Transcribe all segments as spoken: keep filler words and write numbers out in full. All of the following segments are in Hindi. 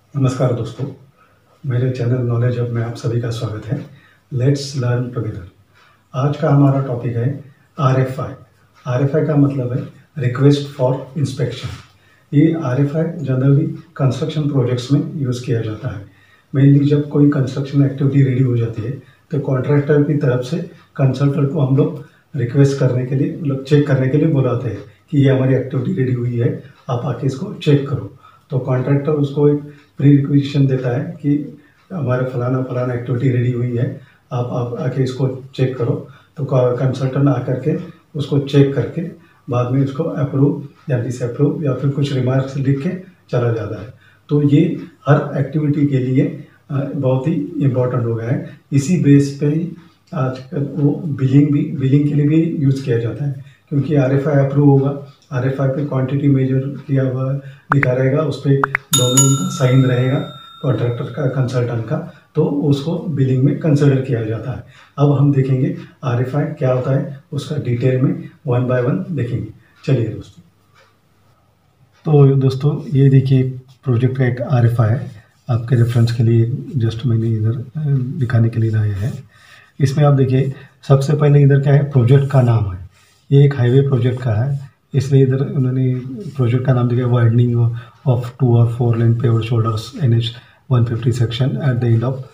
नमस्कार दोस्तों, मेरे चैनल नॉलेज हब में आप सभी का स्वागत है। Let's learn together. आज का हमारा टॉपिक है R F I. R F I का मतलब है रिक्वेस्ट फॉर इंस्पेक्शन। ये R F I generally construction projects में यूज़ किया जाता है। मेनली जब कोई कंस्ट्रक्शन एक्टिविटी रेडी हो जाती है तो कॉन्ट्रैक्टर की तरफ से कंसल्टेंट को हम लोग रिक्वेस्ट करने के लिए मतलब चेक करने के लिए बुलाते हैं कि ये हमारी एक्टिविटी रेडी हुई है, आप आके इसको चेक करो। तो कॉन्ट्रैक्टर उसको एक प्री रिक्वेजिशन देता है कि हमारे फलाना फलाना एक्टिविटी रेडी हुई है, आप आप आके इसको चेक करो। तो कंसल्टेंट आकर के उसको चेक करके बाद में उसको अप्रूव या डिसअप्रूव या फिर कुछ रिमार्क्स लिख के चला जाता है। तो ये हर एक्टिविटी के लिए बहुत ही इम्पोर्टेंट हो गया है। इसी बेस पे ही आजकल वो बिलिंग भी बिलिंग के लिए भी यूज़ किया जाता है, क्योंकि आर एफ आई अप्रूव होगा, आर एफ आई पे क्वांटिटी मेजर किया हुआ लिखा रहेगा, उस पर दोनों उनका साइन रहेगा, कॉन्ट्रैक्टर का कंसल्टेंट का, तो उसको बिलिंग में कंसिडर किया जाता है। अब हम देखेंगे आर एफ आई क्या होता है, उसका डिटेल में वन बाय वन देखेंगे। चलिए दोस्तों। तो दोस्तों ये देखिए प्रोजेक्ट का एक आर एफ आई है, आपके रेफरेंस के लिए जस्ट मैंने इधर दिखाने के लिए लाया है। इसमें आप देखिए सबसे पहले इधर क्या है, प्रोजेक्ट का नाम है। ये एक हाईवे प्रोजेक्ट का है, इसलिए इधर उन्होंने प्रोजेक्ट का नाम दिया वाइडनिंग ऑफ टू और four lane paved shoulders N H one fifty section at the end of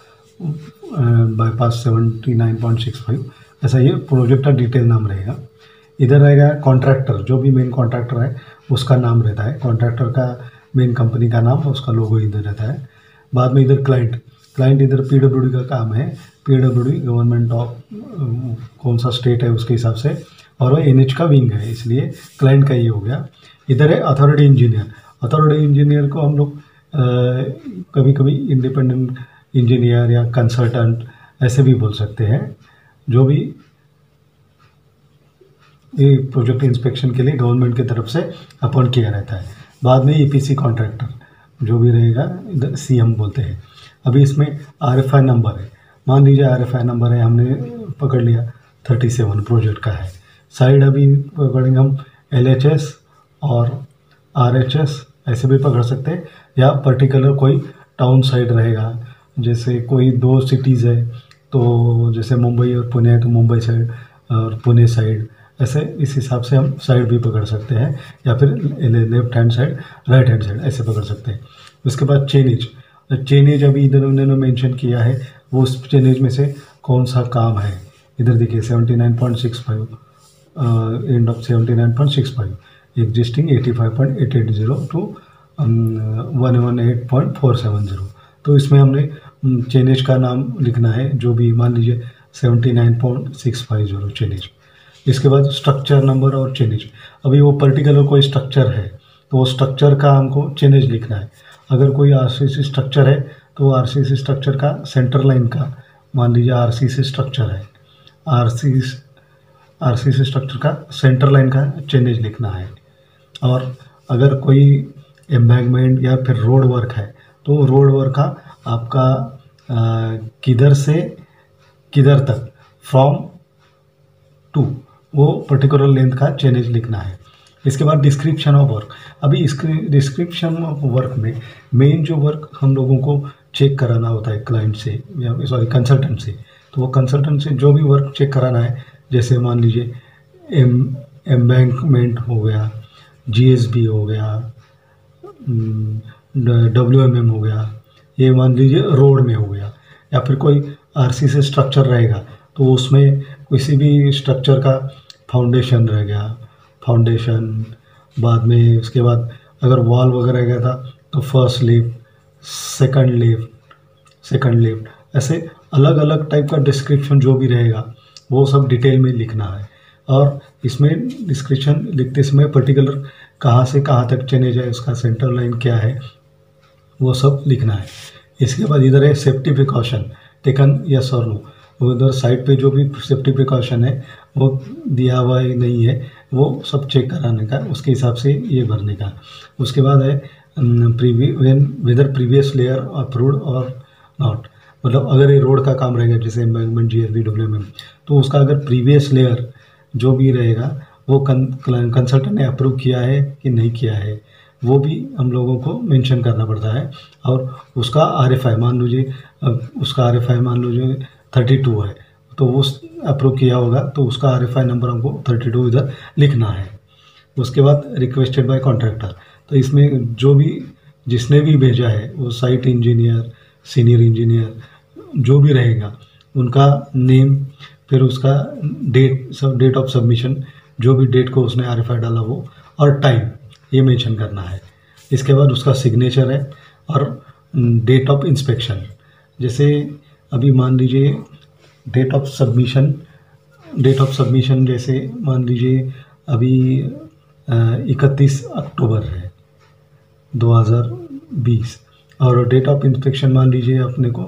bypass seventy nine point six five. ऐसा ये प्रोजेक्ट का डिटेल नाम रहेगा। इधर रहेगा कॉन्ट्रैक्टर, जो भी मेन कॉन्ट्रैक्टर है उसका नाम रहता है, कॉन्ट्रैक्टर का मेन कंपनी का नाम, उसका लोगो इधर रहता है। बाद में इधर क्लाइंट क्लाइंट इधर पी डब्ल्यू डी का काम है, P W D government of कौन सा स्टेट है उसके हिसाब से, और वो एन एच का विंग है, इसलिए क्लाइंट का ये हो गया। इधर है अथॉरिटी इंजीनियर। अथॉरिटी इंजीनियर को हम लोग कभी कभी इंडिपेंडेंट इंजीनियर या कंसल्टेंट ऐसे भी बोल सकते हैं, जो भी ये प्रोजेक्ट इंस्पेक्शन के लिए गवर्नमेंट की तरफ से अपॉइंट किया रहता है। बाद में ई पी सी कॉन्ट्रैक्टर जो भी रहेगा, इधर सी एम बोलते हैं। अभी इसमें आर एफ आई नंबर है, मान लीजिए आर एफ आई नंबर है, हमने पकड़ लिया थर्टी सेवन प्रोजेक्ट का है। साइड अभी पकड़ेंगे हम एल एच एस और आर एच एस ऐसे भी पकड़ सकते हैं, या पर्टिकुलर कोई टाउन साइड रहेगा, जैसे कोई दो सिटीज़ है तो जैसे मुंबई और पुणे है तो मुंबई साइड और पुणे साइड, ऐसे इस हिसाब से हम साइड भी पकड़ सकते हैं, या फिर left hand side right hand side ऐसे पकड़ सकते हैं। उसके बाद चेनेज चेनेज अभी इधर उन्होंने मेंशन किया है, वो उस चेनेज में से कौन सा काम है। इधर देखिए seventy nine point six five end of seventy nine point six five existing eighty five point eight eight zero two one one eight point four seven zero. तो इसमें हमने चेनेज का नाम लिखना है, जो भी मान लीजिए seventy nine point six five zero chainage. इसके बाद स्ट्रक्चर नंबर और चेनेज। अभी वो पर्टिकुलर कोई स्ट्रक्चर है तो वो स्ट्रक्चर का हमको चेनेज लिखना है। अगर कोई आर सी सी स्ट्रक्चर है तो आर सी सी स्ट्रक्चर का सेंटर लाइन का, मान लीजिए आर सी सी स्ट्रक्चर है, R C R C C structure का सेंटर लाइन का चेनेज लिखना है। और अगर कोई एम्बैंकमेंट या फिर रोड वर्क है तो रोड वर्क का आपका किधर से किधर तक, फ्रॉम टू, वो पर्टिकुलर लेंथ का चेनेज लिखना है। इसके बाद डिस्क्रिप्शन ऑफ वर्क। अभी इसके डिस्क्रिप्शन ऑफ वर्क में मेन जो वर्क हम लोगों को चेक कराना होता है क्लाइंट से या सॉरी कंसल्टेंट से, तो वो कंसल्टेंट से जो भी वर्क चेक कराना है, जैसे मान लीजिए एम एम्बैंकमेंट हो गया, जी एस बी हो गया, डब्ल्यू एम एम हो गया, ये मान लीजिए रोड में हो गया, या फिर कोई आर सी सी स्ट्रक्चर रहेगा तो उसमें किसी भी स्ट्रक्चर का फाउंडेशन रह गया, फाउंडेशन, बाद में उसके बाद अगर वॉल वगैरह रह गया था तो first lift, second lift second lift ऐसे अलग अलग टाइप का डिस्क्रिप्शन जो भी रहेगा वो सब डिटेल में लिखना है। और इसमें डिस्क्रिप्शन लिखते समय पर्टिकुलर कहाँ से कहाँ तक चेनेज है, उसका सेंटर लाइन क्या है, वो सब लिखना है। इसके बाद इधर है सेफ्टी प्रिकॉशन टेकन यस और नो। उधर साइड पे जो भी सेफ्टी प्रिकॉशन है वो दिया हुआ है नहीं है, वो सब चेक कराने का, उसके हिसाब से ये भरने का। उसके बाद है प्रीवी वेदर प्रीवियस लेयर अप्रूव्ड और नॉट, मतलब अगर ये रोड का काम रहेगा जैसे embankment, G S B, W M M, तो उसका अगर प्रीवियस लेयर जो भी रहेगा वो कंसल्टेंट ने अप्रूव किया है कि नहीं किया है। वो भी हम लोगों को मेंशन करना पड़ता है। और उसका आर एफ आई मान लीजिए, उसका आर एफ आई मान लीजिए थर्टी टू है, तो वो अप्रूव किया होगा तो उसका आर एफ आई नंबर हमको थर्टी टू इधर लिखना है। उसके बाद रिक्वेस्टेड बाय कॉन्ट्रैक्टर, तो इसमें जो भी जिसने भी भेजा है वो साइट इंजीनियर, सीनियर इंजीनियर जो भी रहेगा, उनका नेम, फिर उसका डेट, सब डेट ऑफ सबमिशन, जो भी डेट को उसने आर एफ आई डाला वो, और टाइम ये मेंशन करना है। इसके बाद उसका सिग्नेचर है और डेट ऑफ इंस्पेक्शन। जैसे अभी मान लीजिए date of submission, date of submission जैसे मान लीजिए अभी इकतीस अक्टूबर है दो हज़ार बीस, और डेट ऑफ इंस्पेक्शन मान लीजिए अपने को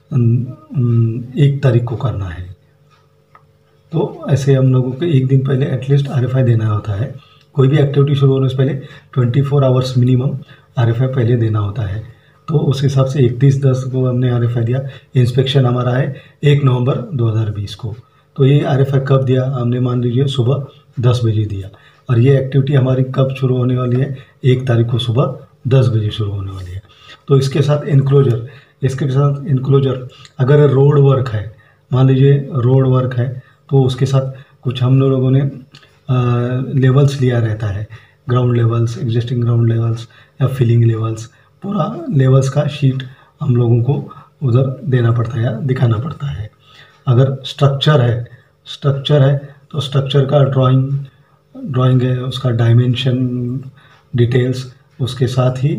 एक तारीख को करना है। तो ऐसे हम लोगों को एक दिन पहले एटलीस्ट आर एफ आई देना होता है। कोई भी एक्टिविटी शुरू होने से पहले चौबीस hours minimum R F I पहले देना होता है। तो उस हिसाब से इकतीस दस को हमने आर एफ आई दिया। इंस्पेक्शन हमारा है एक नवंबर दो हज़ार बीस को। तो ये आर एफ आई कब दिया हमने, मान लीजिए सुबह दस बजे दिया, और ये एक्टिविटी हमारी कब शुरू होने वाली है, एक तारीख को सुबह दस बजे शुरू होने वाली है। तो इसके साथ इनक्लोजर, इसके साथ इनक्लोजर अगर रोड वर्क है, मान लीजिए रोड वर्क है, तो उसके साथ कुछ हम लोगों ने लेवल्स लिया रहता है, ground levels, existing ground levels या फिलिंग लेवल्स, पूरा लेवल्स का शीट हम लोगों को उधर देना पड़ता है या दिखाना पड़ता है। अगर स्ट्रक्चर है, स्ट्रक्चर है तो स्ट्रक्चर का ड्राइंग ड्राइंग है, उसका डायमेंशन डिटेल्स, उसके साथ ही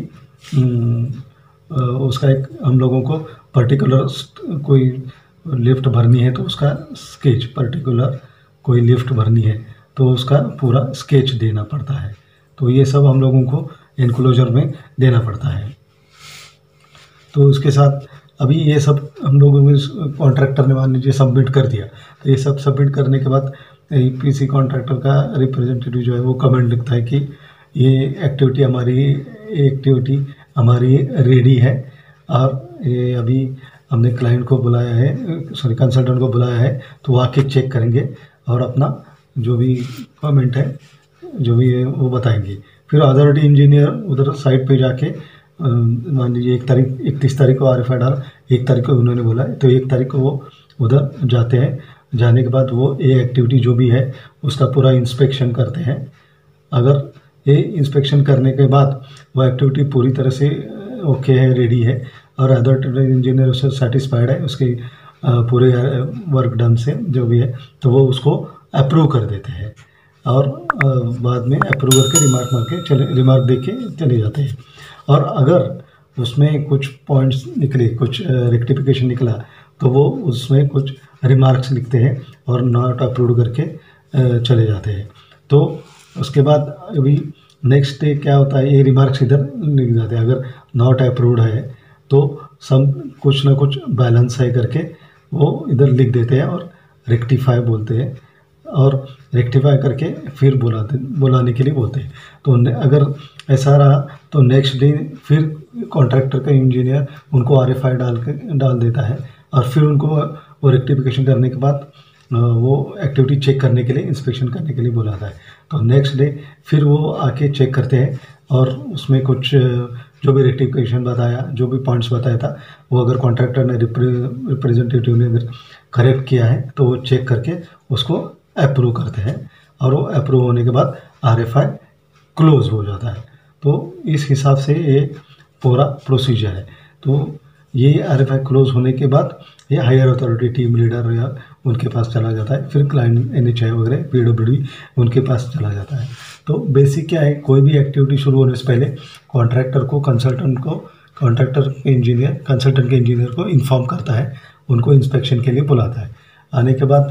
उसका एक हम लोगों को पर्टिकुलर कोई लिफ्ट भरनी है तो उसका स्केच, पर्टिकुलर कोई लिफ्ट भरनी है तो उसका पूरा स्केच देना पड़ता है। तो ये सब हम लोगों को एनक्लोजर में देना पड़ता है। तो इसके साथ अभी ये सब हम लोगों को कॉन्ट्रैक्टर ने मान लीजिए सबमिट कर दिया, तो ये सब सबमिट करने के बाद ईपीसी कॉन्ट्रैक्टर का रिप्रेजेंटेटिव जो है वो कमेंट लिखता है कि ये एक्टिविटी हमारी एक्टिविटी हमारी रेडी है, और ये अभी हमने क्लाइंट को बुलाया है, सॉरी कंसल्टेंट को बुलाया है, तो वो आके चेक करेंगे और अपना जो भी कमेंट है जो भी है वो बताएंगे। फिर अथॉरिटी इंजीनियर उधर साइट पे जाके मान लीजिए एक तारीख इकतीस तारीख को आर एफ आई डाला, एक तारीख को उन्होंने बोला है, तो एक तारीख को वो उधर जाते हैं। जाने के बाद वो ये एक्टिविटी जो भी है उसका पूरा इंस्पेक्शन करते हैं। अगर ये इंस्पेक्शन करने के बाद वो एक्टिविटी पूरी तरह से ओके है, रेडी है, और अथॉरिटी इंजीनियर उससे सेटिस्फाइड है उसके पूरे वर्क डन से जो भी है, तो वो उसको अप्रूव कर देते हैं, और बाद में अप्रूव करके रिमार्क मार के चले रिमार्क दे के चले जाते हैं। और अगर उसमें कुछ पॉइंट्स निकले, कुछ रेक्टिफिकेशन निकला, तो वो उसमें कुछ रिमार्क्स लिखते हैं और नॉट अप्रूव करके चले जाते हैं। तो उसके बाद अभी नेक्स्ट डे क्या होता है, ये रिमार्क्स इधर लिख जाते हैं। अगर नॉट अप्रूव्ड है तो सब कुछ ना कुछ बैलेंस है करके वो इधर लिख देते हैं और रेक्टिफाई बोलते हैं, और रेक्टिफाई करके फिर बुलाते बुलाने के लिए बोलते हैं। तो अगर ऐसा रहा तो नेक्स्ट डे फिर कॉन्ट्रैक्टर का इंजीनियर उनको आर एफ आई डाल के डाल देता है, और फिर उनको वो रेक्टिफिकेशन करने के बाद वो एक्टिविटी चेक करने के लिए, इंस्पेक्शन करने के लिए बुलाता है। तो नेक्स्ट डे फिर वो आके चेक करते हैं, और उसमें कुछ जो भी रेक्टिफिकेशन बताया, जो भी पॉइंट्स बताया था, वो अगर कॉन्ट्रैक्टर ने रिप्रेजेंटेटिव ने अगर करेक्ट किया है तो वो चेक करके उसको अप्रूव करते हैं, और वो अप्रूव होने के बाद आर एफ आई क्लोज हो जाता है। तो इस हिसाब से ये पूरा प्रोसीजर है। तो ये आर एफ आई क्लोज होने के बाद ये हायर अथॉरिटी टीम लीडर या उनके पास चला जाता है, फिर क्लाइंट एन एच आई वगैरह पी डब्ल्यू डी उनके पास चला जाता है। तो बेसिक क्या है, कोई भी एक्टिविटी शुरू होने से पहले कॉन्ट्रैक्टर को कंसल्टेंट को कॉन्ट्रैक्टर के इंजीनियर कंसल्टेंट के इंजीनियर को इन्फॉर्म करता है, उनको इंस्पेक्शन के लिए बुलाता है। आने के बाद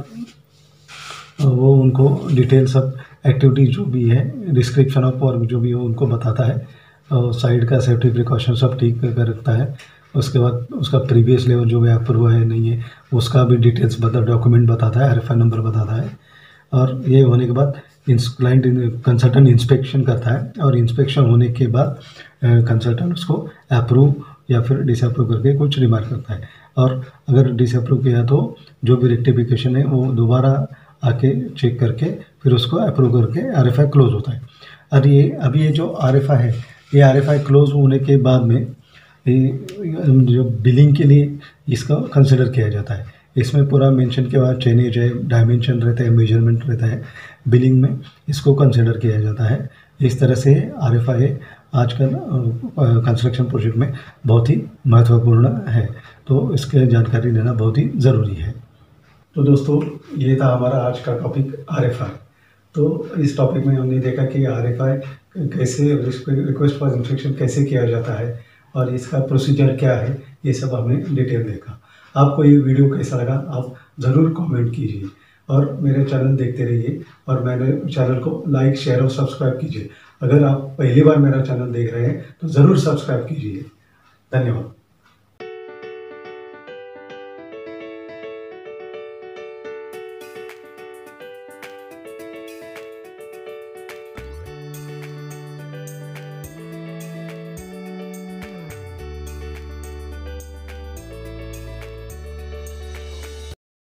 वो उनको डिटेल सब एक्टिविटी जो भी है, डिस्क्रिप्शन ऑफ वर्क जो भी है उनको बताता है, और साइड का सेफ्टी प्रिकॉशन सब ठीक कर रखता है। उसके बाद उसका प्रीवियस लेवल जो भी अप्रूव है नहीं है उसका भी डिटेल्स बता डॉक्यूमेंट बताता है, आर एफ आई नंबर बताता है। और ये होने के बाद क्लाइंट कंसल्टेंट इंस्पेक्शन करता है, और इंस्पेक्शन होने के बाद कंसल्टेंट उसको अप्रूव या फिर डिसअप्रूव करके कुछ रिमार्क करता है। और अगर डिसअप्रूव किया तो जो भी रेक्टिफिकेशन है वो दोबारा आके चेक करके फिर उसको अप्रूव करके आर एफ आई क्लोज होता है। और ये अभी ये जो आर एफ आई है ये आर एफ आई क्लोज होने के बाद में ये जो बिलिंग के लिए इसका कंसिडर किया जाता है। इसमें पूरा मेंशन के बाद चेनेज है, डायमेंशन रहता है, मेजरमेंट रहता है, बिलिंग में इसको कंसिडर किया जाता है। इस तरह से आर एफ आई आजकल कंस्ट्रक्शन प्रोजेक्ट में बहुत ही महत्वपूर्ण है, तो इसके जानकारी लेना बहुत ही ज़रूरी है। तो दोस्तों, ये था हमारा आज का टॉपिक आर एफ आई। तो इस टॉपिक में हमने देखा कि आर एफ आई कैसे, रिक्वेस्ट फॉर इंस्पेक्शन कैसे किया जाता है और इसका प्रोसीजर क्या है, ये सब हमने डिटेल देखा। आपको ये वीडियो कैसा लगा आप ज़रूर कमेंट कीजिए और मेरे चैनल देखते रहिए और मेरे चैनल को लाइक, शेयर और सब्सक्राइब कीजिए। अगर आप पहली बार मेरा चैनल देख रहे हैं तो ज़रूर सब्सक्राइब कीजिए। धन्यवाद।